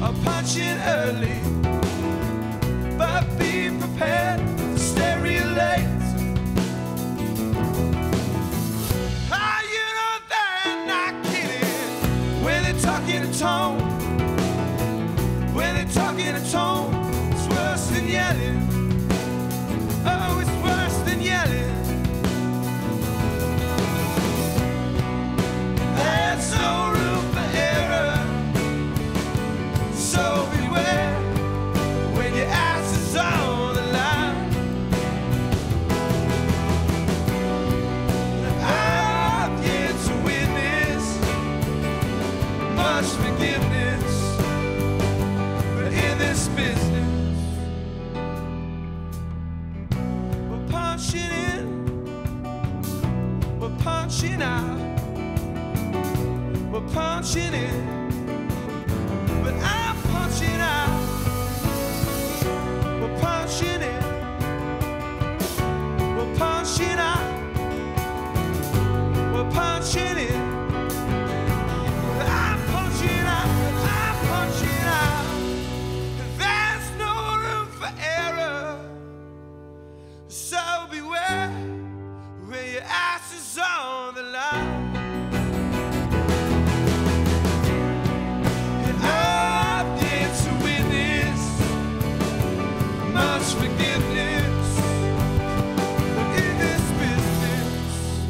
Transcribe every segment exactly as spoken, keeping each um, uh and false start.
I'll punch in early, but be prepared to stay real late. Ah, you know they're not kidding when they talk in a tone. When they talk in a tone, it's worse than yelling. Oh, it's worse than yelling. There's no room for error, so beware when your ass is on the line. I've yet to witness much forgiveness, but in this business we're punching in, we're punching out. We're punching in, but I'm punching out. We're punching in, we're punching out. We're punching in, but I'm punching out. I'm punching out. There's no room for error, so beware when your ass is on the line. Forgiveness, but in this business.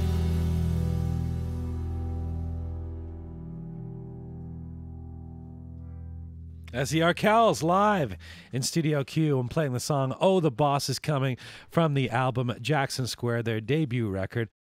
As the Arkells live in Studio Q and playing the song "Oh, the Boss is Coming" from the album Jackson Square, their debut record.